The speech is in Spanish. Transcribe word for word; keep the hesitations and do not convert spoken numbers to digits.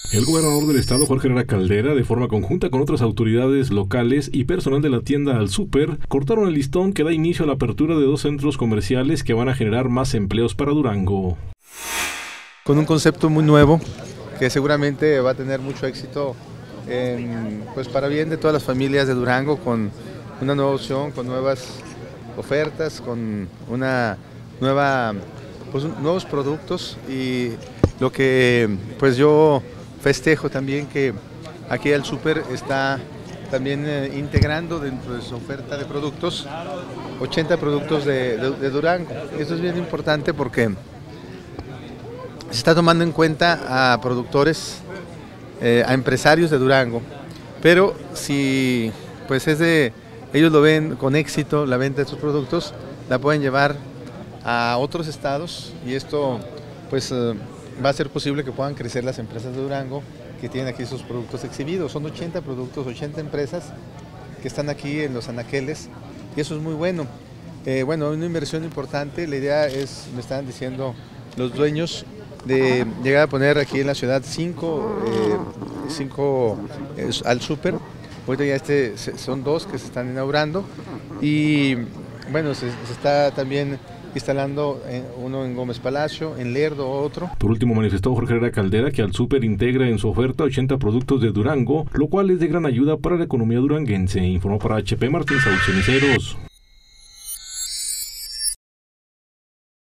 El gobernador del estado, Jorge Herrera Caldera, de forma conjunta con otras autoridades locales y personal de la tienda Al Súper, cortaron el listón que da inicio a la apertura de dos centros comerciales que van a generar más empleos para Durango. Con un concepto muy nuevo que seguramente va a tener mucho éxito en, pues para bien de todas las familias de Durango, con una nueva opción, con nuevas ofertas, con una nueva, pues, nuevos productos, y lo que pues yo festejo también que aquí Al Súper está también eh, integrando dentro de su oferta de productos ochenta productos de, de, de Durango. Esto es bien importante porque se está tomando en cuenta a productores, eh, a empresarios de Durango, pero si pues es de, ellos lo ven con éxito, la venta de estos productos, la pueden llevar a otros estados, y esto pues eh, va a ser posible que puedan crecer las empresas de Durango que tienen aquí sus productos exhibidos. Son ochenta productos, ochenta empresas que están aquí en los anaqueles, y eso es muy bueno. Eh, bueno, una inversión importante. La idea es, me están diciendo los dueños, de llegar a poner aquí en la ciudad cinco, eh, cinco eh, Al Súper. Ahorita ya este, son dos que se están inaugurando, y bueno, se, se está también instalando uno en Gómez Palacio, en Lerdo otro. Por último, manifestó Jorge Herrera Caldera que Al Súper integra en su oferta ochenta productos de Durango, lo cual es de gran ayuda para la economía duranguense. Informó para H P Martín Saúl Ceniceros.